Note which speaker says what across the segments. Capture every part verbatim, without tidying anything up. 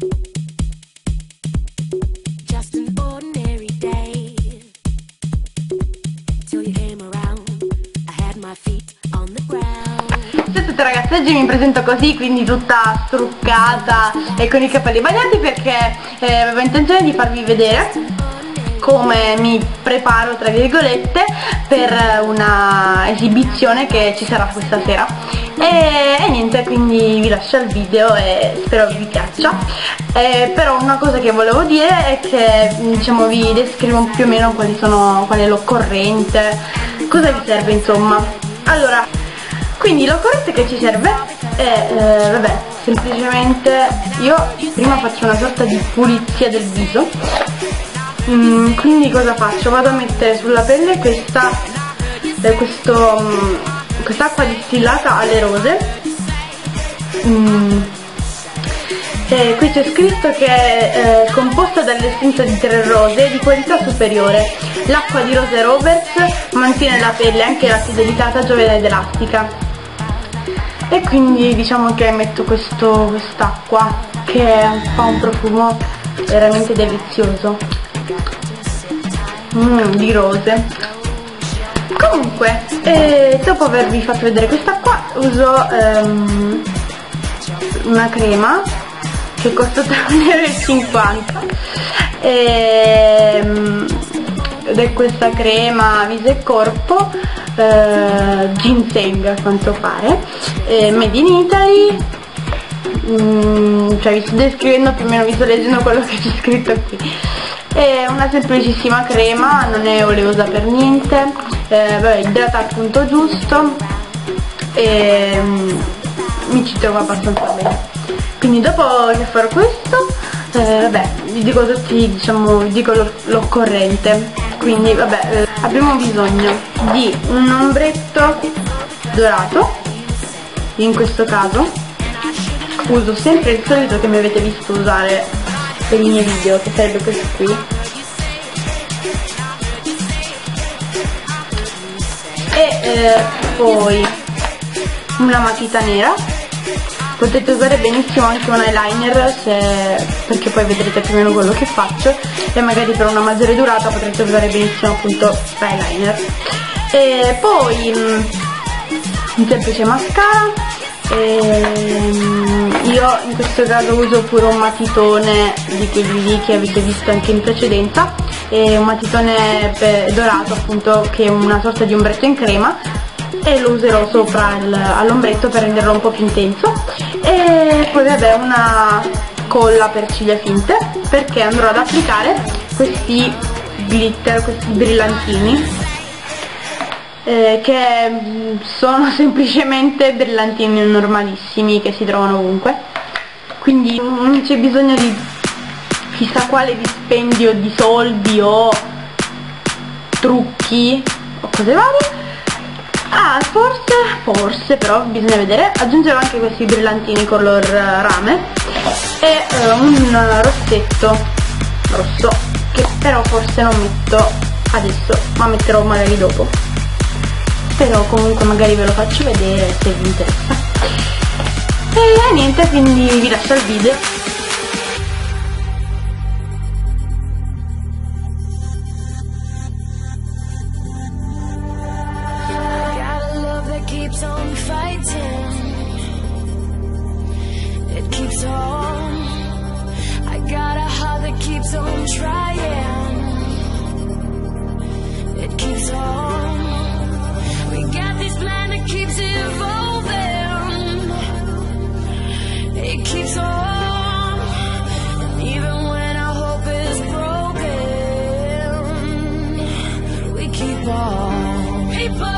Speaker 1: Ciao a tutte ragazzi, oggi mi presento così, quindi tutta struccata e con i capelli bagnati perché eh, avevo intenzione di farvi vedere come mi preparo tra virgolette per una esibizione che ci sarà questa sera e, e niente, quindi vi lascio il video e spero vi piaccia. Eh, però una cosa che volevo dire è che diciamo vi descrivo più o meno quali sono, qual è l'occorrente, cosa vi serve insomma. Allora, quindi l'occorrente che ci serve è, eh, vabbè, semplicemente io prima faccio una sorta di pulizia del viso. Mm, quindi cosa faccio? Vado a mettere sulla pelle questa eh, questo, um, quest'acqua distillata alle rose. Mm. E qui c'è scritto che è eh, composta dall'essenza di tre rose di qualità superiore. L'acqua di rose Roberts mantiene la pelle anche la più delicata, giovane ed elastica. E quindi diciamo che metto questo quest'acqua che fa un profumo veramente delizioso. Mm, di rose. Comunque, eh, dopo avervi fatto vedere questa qua, uso um, una crema che costa tre euro e cinquanta ehm, ed è questa crema viso e corpo eh, ginseng a quanto pare, eh, made in Italy. Mm, cioè vi sto descrivendo più o meno, vi sto leggendo quello che c'è scritto qui. È una semplicissima crema, non è oleosa per niente, eh, vabbè, idrata al punto giusto e mm, mi ci trovo abbastanza bene. Quindi dopo che farò questo, eh, vabbè, vi dico tutti, diciamo, vi dico l'occorrente. Quindi vabbè, eh, abbiamo bisogno di un ombretto dorato, in questo caso uso sempre il solito che mi avete visto usare per i miei video, che sarebbe questo qui. E eh, poi una matita nera. Potete usare benissimo anche un eyeliner se, perché poi vedrete più o meno quello che faccio, e magari per una maggiore durata potrete usare benissimo appunto l'eyeliner. E poi un semplice mascara. E io in questo caso uso pure un matitone di quelli lì che avete visto anche in precedenza, e un matitone dorato appunto, che è una sorta di ombretto in crema, e lo userò sopra all'ombretto per renderlo un po' più intenso. E poi vabbè, una colla per ciglia finte, perché andrò ad applicare questi glitter, questi brillantini, eh, che sono semplicemente brillantini normalissimi che si trovano ovunque, quindi non c'è bisogno di chissà quale dispendio di soldi o trucchi o cose varie. Ah, forse, forse però bisogna vedere, aggiungerò anche questi brillantini color rame e eh, un rossetto rosso, che però forse non metto adesso, ma metterò magari dopo. Però comunque magari ve lo faccio vedere se vi interessa. E niente, quindi vi lascio il video.
Speaker 2: Keeps on fighting, it keeps on. I got a heart that keeps on trying, it keeps on. We got this plan that keeps evolving, it keeps on. And even when our hope is broken, we keep on. People,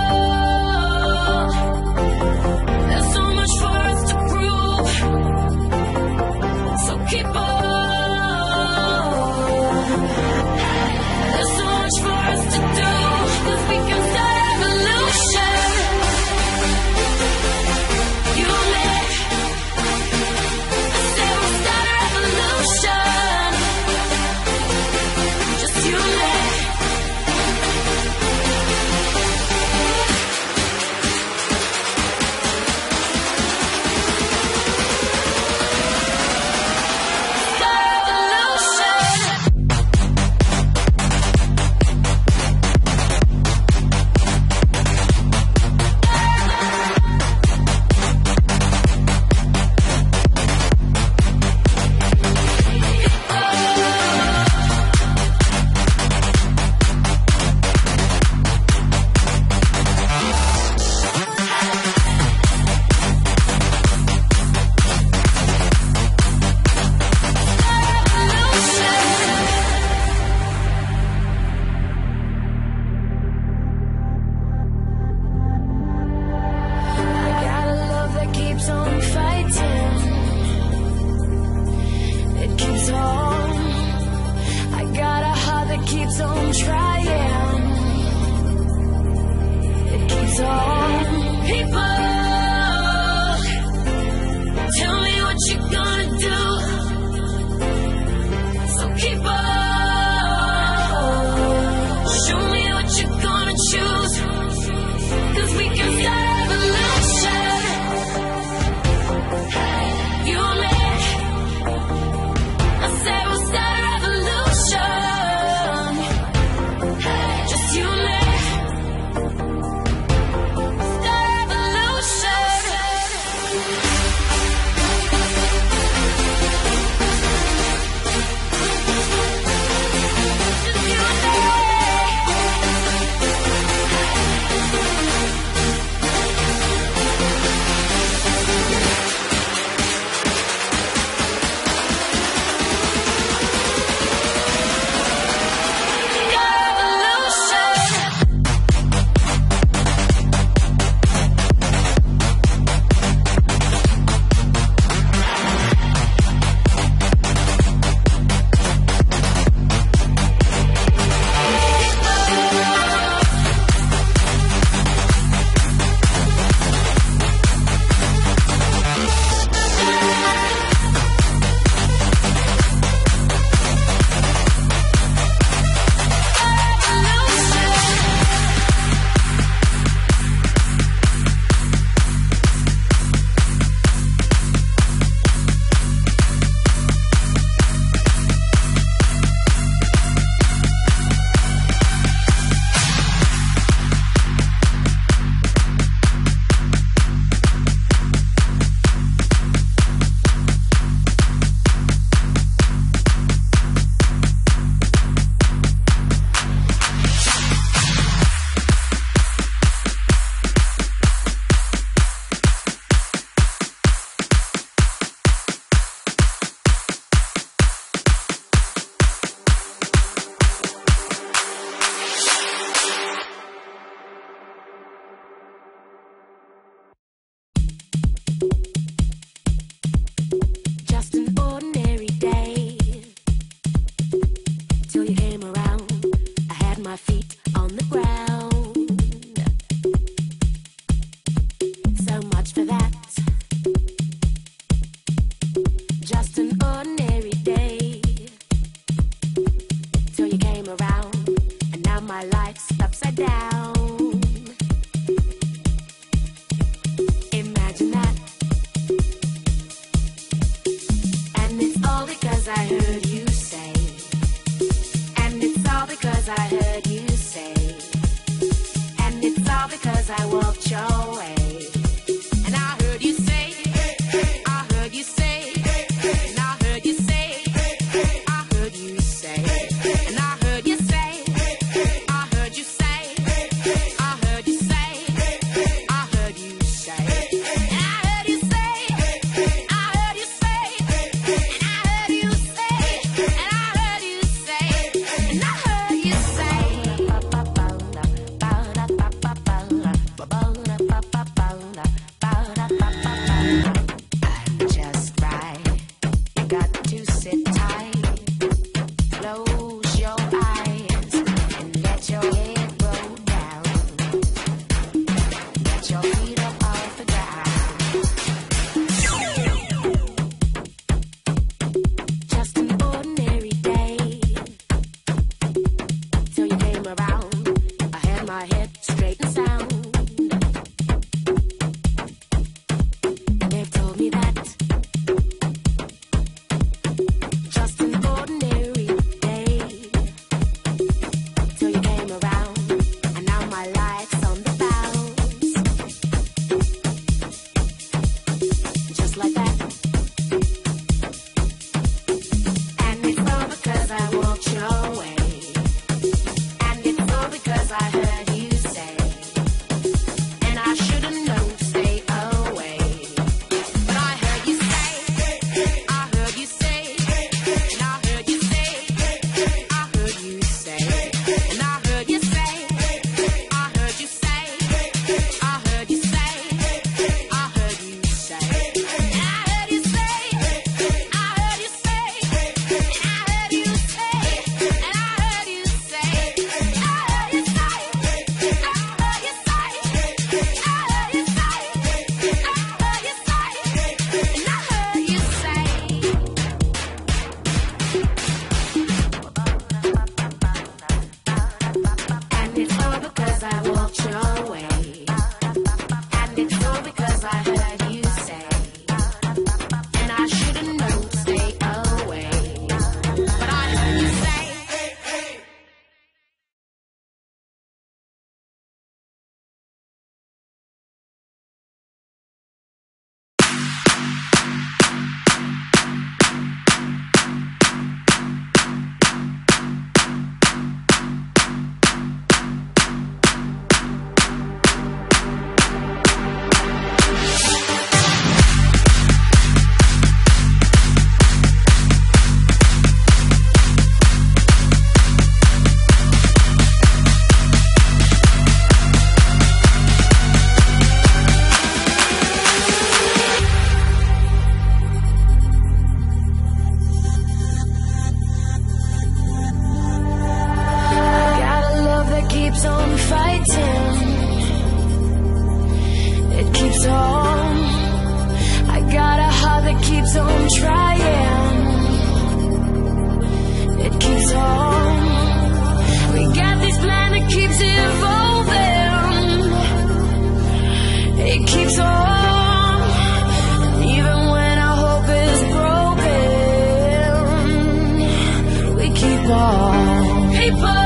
Speaker 2: paper.